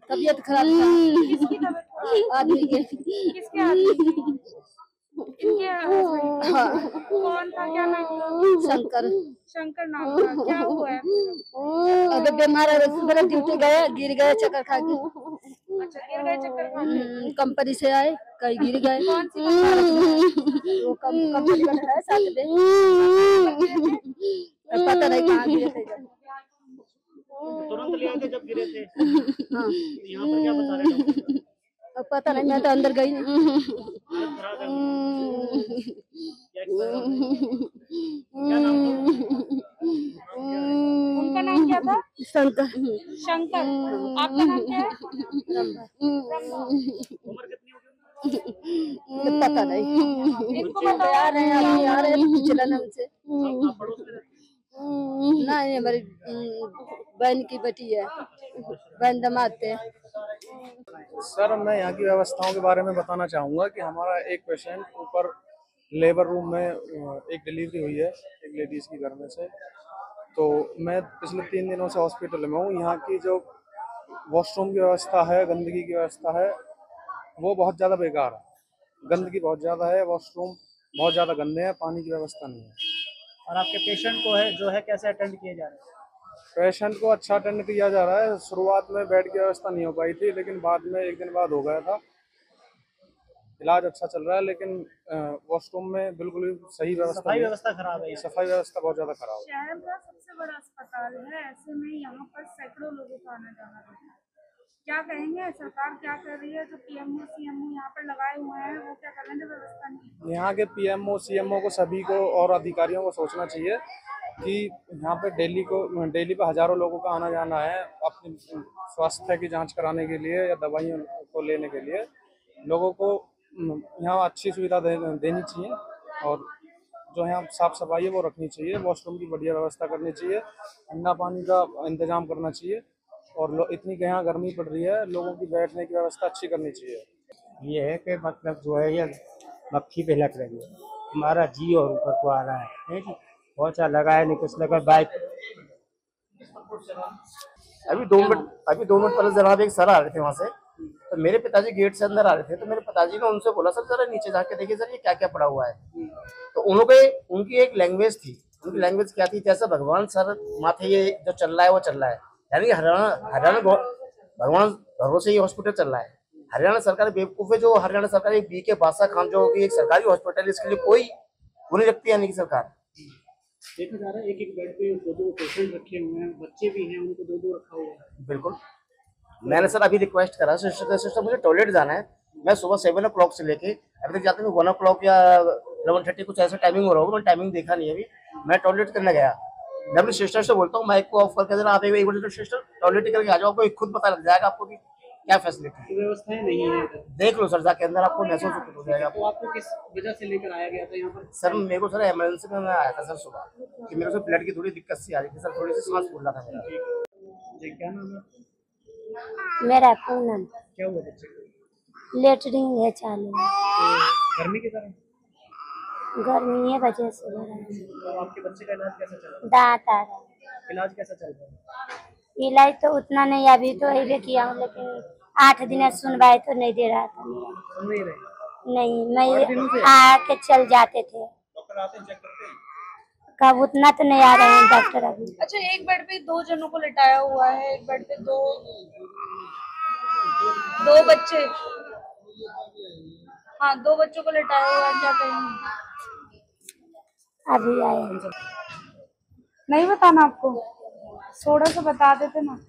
तबीयत खराब था। किसकी तबीयत खराब? आदमी के। किसके आदमी की? इनके husband? हाँ। कौन था, क्या नाम था? शंकर। शंकर नाम था। क्या हुआ है? अगर बीमार है सुबह ड्यूटी गए, गिर गए चक्कर खा के। अच्छा, गिर गए चक्कर खा के? कंपनी से आए, कहीं गिर गए। कौन सी कंपनी? वो कंपनी का है साथ में। पता नहीं कहाँ गिरे थे। तुरंत ले आए थे जब गिरे थे? हाँ। यहाँ पर क्या बता रहे डॉक्टर? अब पता नहीं, मैं तो अंदर गई नहीं। हालत खराब है। क्या नाम था? उनका नाम क्या था? शंकर। शंकर। आपका नाम क्या है? उम्र कितनी होगी? पता नहीं। इनको बताया आ रहे हैं, अभी आ रहे हैं चलन हमसे। आप पड़ोस में रहते? नहीं, हमारी बहन की बेटी है, बहन दमाद थे। सर, मैं यहाँ की व्यवस्थाओं के बारे में बताना चाहूँगा कि हमारा एक पेशेंट ऊपर लेबर रूम में एक डिलीवरी हुई है एक लेडीज़ की घर में से। तो मैं पिछले 3 दिनों से हॉस्पिटल में हूँ। यहाँ की जो वॉशरूम की व्यवस्था है, गंदगी की व्यवस्था है, वो बहुत ज़्यादा बेकार है। गंदगी बहुत ज़्यादा है, वॉशरूम बहुत ज़्यादा गंदे हैं, पानी की व्यवस्था नहीं है। और आपके पेशेंट को है जो है कैसे अटेंड किए जा रहे हैं? पेशेंट को अच्छा अटेंड किया जा रहा है। शुरुआत में बेड की व्यवस्था नहीं हो पाई थी, लेकिन बाद में 1 दिन बाद हो गया था। इलाज अच्छा चल रहा है, लेकिन वॉशरूम में बिल्कुल भी सही व्यवस्था सफाई नहीं है। व्यवस्था खराब है। सफाई व्यवस्था बहुत ज़्यादा खराब है। शहर का सबसे बड़ा अस्पताल है, ऐसे में यहाँ पर सैकड़ों लोगों को आना जाना रहता है। क्या कहेंगे, सरकार क्या कर रही है? जो पीएमओ सीएमओ यहाँ पर लगाए हुए हैं वो क्या कर रहे हैं? व्यवस्था नहीं है। यहाँ के पीएमओ सीएमओ को सभी को और अधिकारियों को सोचना चाहिए कि यहाँ पे डेली पे हजारों लोगों का आना जाना है अपनी स्वास्थ्य की जांच कराने के लिए या दवाइयों को लेने के लिए। लोगों को यहाँ अच्छी सुविधा देनी चाहिए और जो यहाँ साफ सफाई है वो रखनी चाहिए। वॉशरूम की बढ़िया व्यवस्था करनी चाहिए, ठंडा पानी का इंतजाम करना चाहिए और इतनी कि यहाँ गर्मी पड़ रही है, लोगों की बैठने की व्यवस्था अच्छी करनी चाहिए। ये है कि मतलब जो है ये मक्खी पे लग रही है, हमारा जी और ऊपर को आ रहा है जी। बहुत सा लगा है, नहीं कुछ लगा। बाइक अभी 2 मिनट पहले जनाब एक सर आ रहे थे वहाँ से, तो मेरे पिताजी गेट से अंदर आ रहे थे, तो मेरे पिताजी ने उनसे बोला सर जरा नीचे जाके देखिए सर ये क्या क्या पड़ा हुआ है। तो उनकी एक लैंग्वेज थी। उनकी लैंग्वेज क्या थी? जैसा भगवान सर माथे ये जो चल रहा है वो चल रहा है, यानी हरियाणा भगवान भरोसे ये हॉस्पिटल चल रहा है। हरियाणा सरकार बेवकूफ है जो हरियाणा सरकार एक BK बादशाह खान जो कि एक सरकारी हॉस्पिटल है, इसके लिए कोई वो नहीं रखती यानी कि सरकार। देखा जा रहा है एक बेड पे 2 पेशेंट रखे हुए हैं, बच्चे भी हैं, उनको 2 रखा हुआ है। बिल्कुल, मैंने सर अभी रिक्वेस्ट करा सिस्टर मुझे टॉयलेट जाना है। मैं सुबह 7 o'clock से लेके अभी तक जाते हैं 1 o'clock या 11:30 कुछ ऐसा टाइमिंग हो रहा होगा, मैंने टाइमिंग देखा नहीं अभी। मैं टॉयलेट करने गया, मैं अपनी सिस्टर से बोलता हूँ माइक को ऑफ करके जरा आप एक बार सिस्टर टॉयलेट करके आ जाओ, आपको खुद पता लग जाएगा आपको कि क्या फैसिलिटी व्यवस्थाएं नहीं है। देख लो सर जाके अंदर, आपको महसूस हो जाएगा। तो आपको किस वजह से लेकर आया गया था यहाँ पर? सर मेरे को सर इमरजेंसी में मैं आया था सर सुबह, कि मेरे को ब्लड की थोड़ी दिक्कत सी आ रही थी सर, थोड़ी सी सांस फूल रहा था मेरा। जी, क्या नाम है? मेरा पूनम। क्या हुआ बच्चे को? लेटरिंग है चालू, तो गर्मी के कारण? गर्मी है वजह से। तो आपके बच्चे का इलाज कैसा चल रहा दांत आ रहा है। है? इलाज कैसा चल रहा है? इलाज तो उतना नहीं, अभी तो अभी किया हूँ, लेकिन 8 दिन सुनवाई तो नहीं दे रहा था मेरा। सुन नहीं रहे? नहीं, मैं आके चल जाते थे। डॉक्टर आते हैं, चेक करते हैं? कब उतना तो नहीं आ रहे हैं डॉक्टर अभी। अच्छा, एक बेड पे 2 जनों को लिटाया हुआ है, एक बेड पे दो बच्चे, हाँ 2 बच्चों को लिटाया हुआ है। क्या कहेंगे? अभी आए नहीं बताना आपको, थोड़ा सा बता देते ना।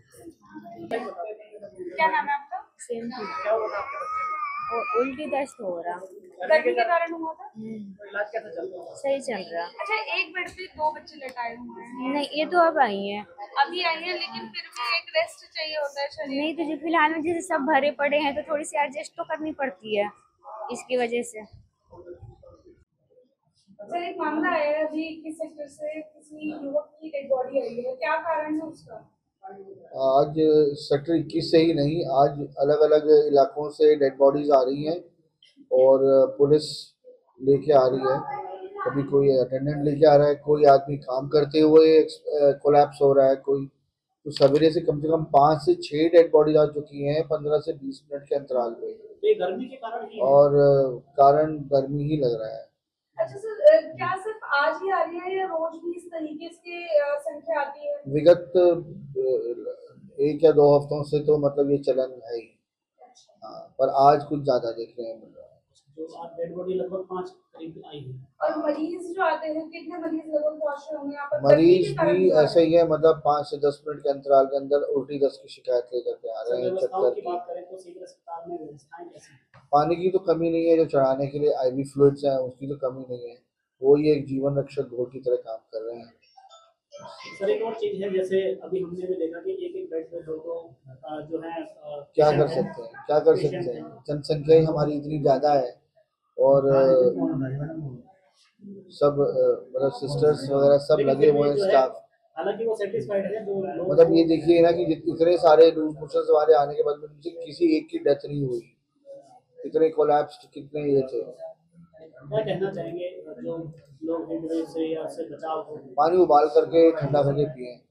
क्या नाम है आपका? क्या हुआ था आपके बच्चे को? उल्टी दस्त हो रहा। गर्मी के कारण हुआ था? तो इलाज कैसा चल रहा है? सही चल रहा। अच्छा, एक बेड पे 2 बच्चे लिटाए हुए हैं। नहीं, ये तो अब आई है। अभी आई है, लेकिन फिर भी एक रेस्ट चाहिए होता है शरीर। नहीं तो जो फिलहाल में जैसे सब भरे पड़े हैं तो थोड़ी सी एडजस्ट तो करनी पड़ती है, इसकी वजह से। सर, एक मामला आया है अभी 21 सेक्टर से, किसी युवक की डेड बॉडी आई है, क्या कारण है उसका? आज सेक्टर 21 से ही नहीं, आज अलग अलग इलाकों से डेड बॉडीज आ रही हैं और पुलिस लेके आ रही है। कभी कोई अटेंडेंट लेके आ रहा है, कोई आदमी काम करते हुए कोलैप्स हो रहा है, कोई तो सवेरे से कम 5 से 6 डेड बॉडीज आ चुकी हैं 15 से 20 मिनट के अंतराल पे, तो ये गर्मी के कारण ही है। और कारण गर्मी ही लग रहा है। अच्छा सर, क्या सिर्फ आज ही आ रही है या रोज भी इस तरीके की संख्या आती है? विगत 1 या 2 हफ्तों से तो मतलब ये चलन है ही। हाँ, पर आज कुछ ज्यादा देख रहे हैं। तो आज डेड बॉडी लगभग 5 करीब आई है। और मरीज जो आते हैं, कितने मरीज लगभग पहुंच रहे होंगे यहाँ पर? मरीज भी ऐसे ही है, मतलब 5 से 10 मिनट के अंतराल के अंदर उल्टी दस्त की शिकायत लेकर के आ रहे हैं। चक्कर की बात करें तो सिविल अस्पताल में व्यवस्थाएं कैसी हैं? पानी की तो कमी नहीं है, जो चढ़ाने के लिए IV फ्लूइड्स हैं उसकी तो कमी नहीं है, वो ये एक जीवन रक्षक घोल की तरह काम कर रहे हैं। सर एक और चीज है, जैसे अभी हमने भी देखा कि एक बेड पे दो जो है क्या कर सकते हैं, क्या कर सकते हैं, जनसंख्या ही हमारी इतनी ज्यादा है, और सब मतलब सिस्टर्स वगैरह सब लगे हुए हैं, स्टाफ। हालांकि वो सेटिस्फाइड है जो लोग, मतलब ये देखिए ना कि इतने सारे लूज मोशन वाले आने के बाद में मुझे किसी एक की डेथ नहीं हुई, इतने कोलैप्स कितने ये थे। क्या कहना चाहेंगे जो लोग से या उससे बचाव हो? पानी उबाल करके ठंडा करके पिए।